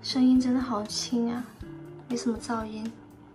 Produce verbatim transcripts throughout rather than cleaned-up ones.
声音真的好轻啊，没什么噪音。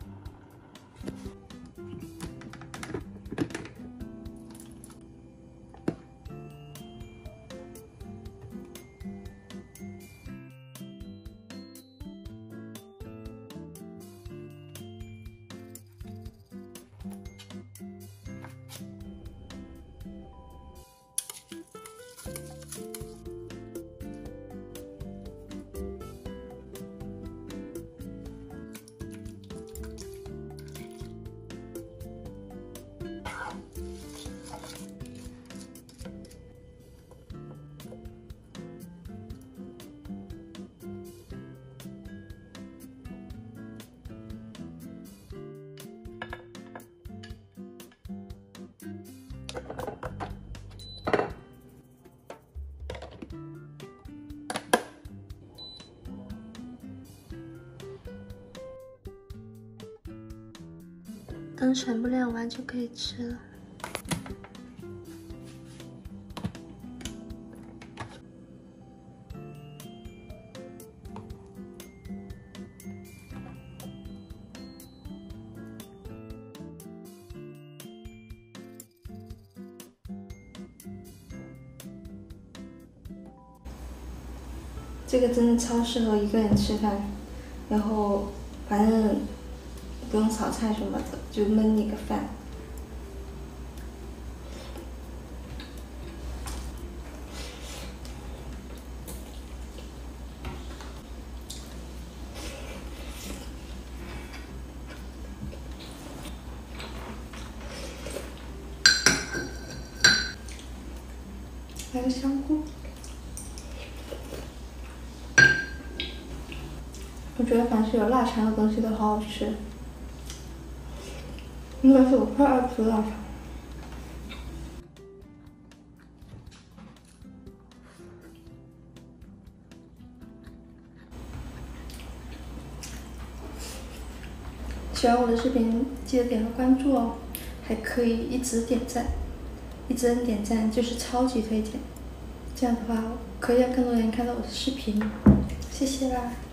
灯全部亮完就可以吃了。这个真的超适合一个人吃饭，然后反正不用炒菜什么的，就焖一个饭。来个香菇。我觉得凡是有腊肠的东西都好好吃，应该是我快爱吃腊肠。喜欢我的视频记得点个关注哦，还可以一直点赞，一直按点赞就是超级推荐，这样的话可以让更多人看到我的视频，谢谢啦。